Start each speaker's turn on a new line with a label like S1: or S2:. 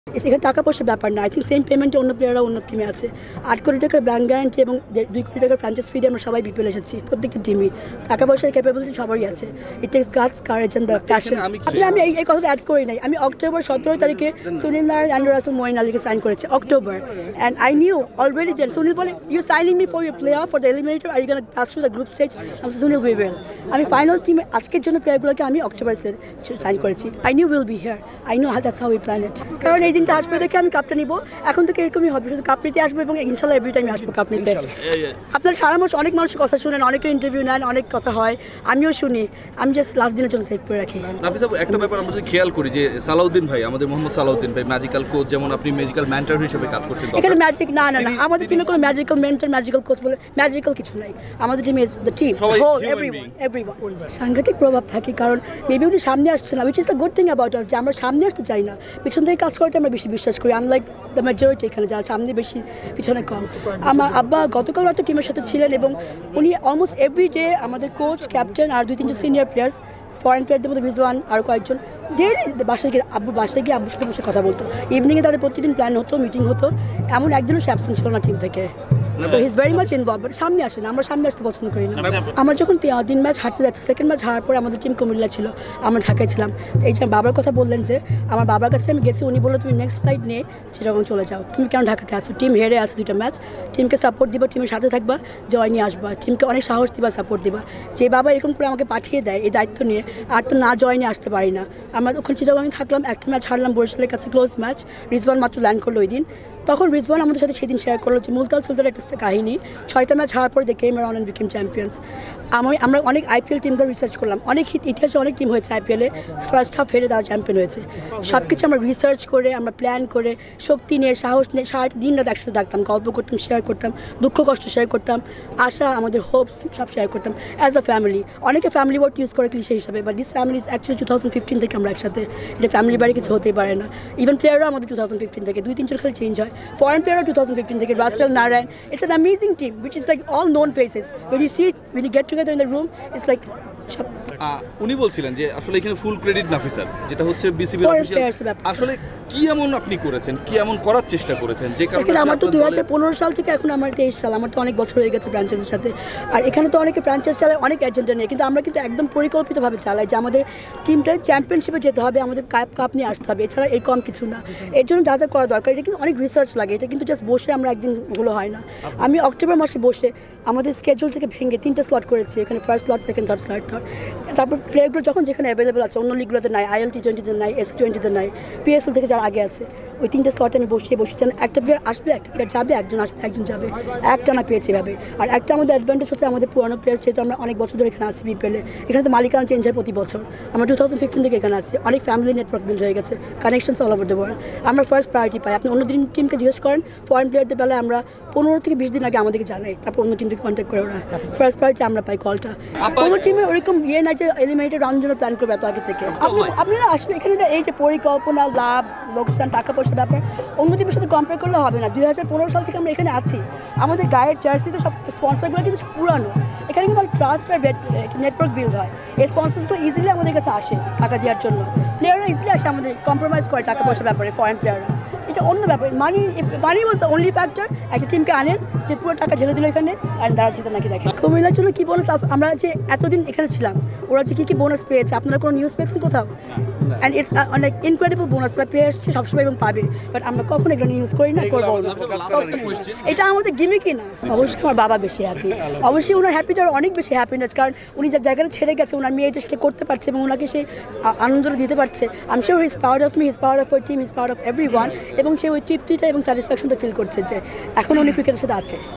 S1: এখানে টাকা পয়সার ব্যাপার না। আই থিঙ্ক সেম পেমেন্টে অন্য প্লেয়াররা অন্য টিমে আছে। 8 কোটি টাকার ব্যাংক গ্যারান্টি এবং 2 কোটি টাকার ফ্র্যাঞ্চাইজ ফি দিয়ে আমরা সবাই বিপিএল এসেছি। প্রত্যেকটা টিমই টাকা পয়সার ক্যাপাবিলিটি সবারই আছে। It takes guts, courage and the passion. আমি এই কথাটা অ্যাড করি নাই। আমি অক্টোবর 17 তারিখে Sunil Narine and Russell Moeen আলীকে সাইন করেছি October. And I knew already then Sunil বলে you signing me for your player for the eliminator, are you gonna pass through the group stage? আমি Sunil we will. আমি final টিমে আজকের জন্য প্লেয়ারগুলোকে আমি অক্টোবরে সাইন করেছি। I knew will be here, I know that's how we plan it. কারণ এই দিনটা আসবে দেখে আমি কাপটা নিব। এখন থেকে এরকমই হবে, শুধু কাপ নিতে আসবো এবং ইনশাল্লাহ এভরি টাইম আসবো কাপ নিতে। আপনার সারা মাস অনেক মানুষের কথা শুনেন, অনেকের ইন্টারভিউ নেন, অনেক কথা হয়, আমিও শুনি। আমি জাস্ট লাস্ট দিনের জন্য সেভ করে রাখি।
S2: নাফিসা, একটা ব্যাপার আমরা যদি খেয়াল করি যে সালাউদ্দিন ভাই, আমাদের মোহাম্মদ সালাউদ্দিন ভাই ম্যাজিক্যাল কোচ, যেমন আপনি ম্যাজিক্যাল মেন্টর হিসেবে কাজ করছেন।
S1: এখানে ম্যাজিক না, আমাদের টিমে কোনো ম্যাজিক্যাল মেন্টর, ম্যাজিক্যাল কোচ বলে ম্যাজিক্যাল কিছু নাই। আমাদের টিমে is the team, whole, everyone. সাংঘাতিক প্রভাব থাকে, কারণ মেবি উনি সামনে আসছে না, which is the good thing about us, যে আমরা সামনে আসতে চাই না, পিছন থেকে কাজ করতে আমরা বেশি বিশ্বাস করি। আনলাইক দ্য মেজরিটি এখানে যারা সামনে বেশি পিছনে কম। আমার আব্বা গতকাল একটা টিমের সাথে ছিলেন এবং উনি অলমোস্ট এভরি ডে আমাদের কোচ, ক্যাপ্টেন আর 2-3জন সিনিয়র প্লেয়ার্স, ফরেন প্লেয়ারদের মধ্যে রিজওয়ান আর কয়েকজন, ডেইলি বাসায় গিয়ে আব্বুর সাথে বসে কথা বলতো। ইভিনিংয়ে তাদের প্রতিদিন প্ল্যান হতো, মিটিং হতো। এমন একদিনও সে অ্যাবসেন্ট ছিল না টিম থেকে। So he is very much involve, but সামনে আসে না, আমরা সামনে আসতে পছন্দ করি না। আমার যখন 3 ম্যাচ হারতে যাচ্ছে, সেকেন্ড ম্যাচ হারার পরে আমাদের টিম কুমিল্লা ছিল, আমরা ঢাকায় ছিলাম। এই যে বাবার কথা বললেন, যে আমার বাবার কাছে আমি গেছি, উনি বললো তুমি নেক্সট ফ্লাইট নিয়ে চিটাগং চলে যাও, তুমি কেন ঢাকাতে আসো? টিম হেরে আছে 2টা ম্যাচ, টিমকে সাপোর্ট দিবা, টিমের সাথে থাকবা, জয় নিয়ে আসবা, টিমকে অনেক সাহস দিবা, সাপোর্ট দিবা। যে বাবা এরকম করে আমাকে পাঠিয়ে দেয় এই দায়িত্ব নিয়ে, আর তো না জয় নিয়ে আসতে পারি না। আমরা ওখানে চিটাগংয়ে থাকলাম, একটা ম্যাচ হারলাম বরিশালের কাছে, ক্লোজ ম্যাচ। রিজওয়ান মাত্র ল্যান্ড করলো ওই দিন। তখন রিজওয়ান আমাদের সাথে সেদিন শেয়ার করলো যে মুলতাল সুলতানের একটা কাহিনী, 6টা ম্যাচ হারার পরে they came around and became champions. আমরা অনেক আইপিএল টিমগুলো রিসার্চ করলাম, অনেক ইতিহাসে অনেক টিম হয়েছে আইপিএলে, ফার্স্ট হাফ হেরে তারা চ্যাম্পিয়ন হয়েছে। সব কিছু আমরা রিসার্চ করে, আমরা প্ল্যান করে, শক্তি নিয়ে, সাহস নিয়ে, সারাটা দিন রাত একসাথে থাকতাম, গল্প করতাম, শেয়ার করতাম, দুঃখ কষ্ট শেয়ার করতাম, আশা, আমাদের হোপস সব শেয়ার করতাম অ্যাজ আ ফ্যামিলি। অনেকে ফ্যামিলি ওয়ার্ড ইউজ করে ক্লিশে হিসাবে, but this family is actually 2015 থেকে আমরা একসাথে। এটা ফ্যামিলি বাড়ি কিছু হতেই পারে না। ইভেন প্লেয়াররা আমাদের 2015 থেকে, 2-3 জন খালি চেঞ্জ হয়। ফরেন প্লেয়াররা 2015 থেকে, Rasel, Narayan. It's an amazing team, which is like all known faces. When you get together in the room, it's like
S2: উনি বলছিলেন যে আসলে এখানে ফুল ক্রেডিট নাফিসার, যেটা হচ্ছে বিসিবি আসলে কি এমন আপনি করেছেন, কি এমন করার চেষ্টা করেছেন যে কারণে?
S1: আমার তো 2015 সাল থেকে এখন আমার 23 সাল, আমার তো অনেক বছর হয়ে গেছে ফ্র্যাঞ্চাইজির সাথে। আর এখানে তো অনেকে ফ্র্যাঞ্চাইজ চালায় অনেক এজেন্ডা নিয়ে, কিন্তু আমরা কিন্তু একদম পরিকল্পিতভাবে চালাই যে আমাদের টিমটা চ্যাম্পিয়নশিপে যেতে হবে, আমাদের কাপ নিয়ে আসতে হবে, এছাড়া এই কম কিছু না। এর জন্য যা যা করা দরকার, এটা কিন্তু অনেক রিসার্চ লাগে, এটা কিন্তু জাস্ট বসে আমরা একদিন হলো হয় না। আমি অক্টোবর মাসে বসে আমাদের স্কেজুল থেকে ভেঙে 3টে স্লট করেছি, এখানে first slot, second, third slot. তারপর প্লেয়ারগুলো যখন যেখানে অ্যাভেলেবল আছে, অন্য লিগগুলোতে নাই, IL T20-তে নাই, S20-তে নাই, PSL থেকে যারা আগে আছে, ওই 3টে স্লটে আমি বসিয়ে একটা প্লেয়ার আসবে, একটা প্লেয়ার যাবে, একজন আসবে, একজন যাবে, একটা না পেয়েছি এভাবে। আর একটা আমাদের অ্যাডভান্টেজ হচ্ছে আমাদের পুরানো প্লেয়ার, যেহেতু আমরা অনেক বছর ধরে এখানে আছি বিপিএলে, এখানে তো মালিকানা চেঞ্জ হয় প্রতি বছর। আমরা 2015 থেকে এখানে আছি, অনেক ফ্যামিলি নেটওয়ার্ক বিল্ড হয়ে গেছে, connections all over the world. আমরা ফার্স্ট প্রায়োরিটি পাই। আপনি অন্য টিমকে জিজ্ঞেস করেন, ফরেন প্লেয়ারদের বেলায় আমরা 15 থেকে 20 দিন আগে আমাদেরকে জানাই, তারপর অন্য টিমকে কন্ট্যাক্ট করে ওরা। ফার্স্ট প্রায়োরিটি আমরা পাই কলটা। কোনো টিমে ওরকম নাই যে এলিমিনেটেড রাউন্ডের জন্য প্ল্যান করবে এত আগে থেকে। আপনারা আসলে এখানে এই যে পরিকল্পনা, লাভ, লোকসান, টাকা পয়সার ব্যাপার অন্য টিমের সাথে কম্পেয়ার করলে হবে না। 2015 সাল থেকে আমরা এখানে আছি, আমাদের গায়ের জার্সিতে সব স্পন্সারগুলো কিন্তু পুরানো। এখানে কিন্তু ট্রাস্ট আর নেটওয়ার্ক বিল্ড হয়। এই স্পন্সার্সগুলো ইজিলি আমাদের কাছে আসে টাকা দেওয়ার জন্য। প্লেয়াররা ইজিলি আসে, আমাদের কম্প্রোমাইজ করে টাকা পয়সার ব্যাপারে ফরেন প্লেয়াররা। এটা অন্য ব্যাপার। Money was the only factor. একটা টিমকে আনেন যে পুরো টাকা ঢেলে দিল এখানে, আর তারা জিতে নাকি দেখেন। কুমিল্লার জন্য কী বোনাস, আমরা যে এতদিন এখানে ছিলাম, ওরা যে কী বোনাস পেয়েছে, আপনারা কোনো নিউজ পেয়েছেন কোথাও? অ্যান্ড ইটস অনেক ইনক্রেডিবল বোনাস ওরা পেয়ে আসছে সবসময় এবং পাবে, বাট আমরা কখনো এগুলো নিউজ করি না, করবো না। এটা আমাদের গিমিকই না। অবশ্যই আমার বাবা বেশি হ্যাপি, অবশ্যই ওনার হ্যাপিটা অনেক বেশি হ্যাপিনেস, কারণ উনি যে জায়গাটা ছেড়ে গেছে, ওনার মেয়ে যে সেটা করতে পারছে এবং ওনাকে সে আনন্দটা দিতে পারছে। I am sure he is proud of me, he is proud of our team, he is proud of everyone, এবং সে ওই তৃপ্তিটা এবং স্যাটিসফ্যাকশনটা ফিল করছে যে এখন উনি ক্রিকেটের সাথে আছে।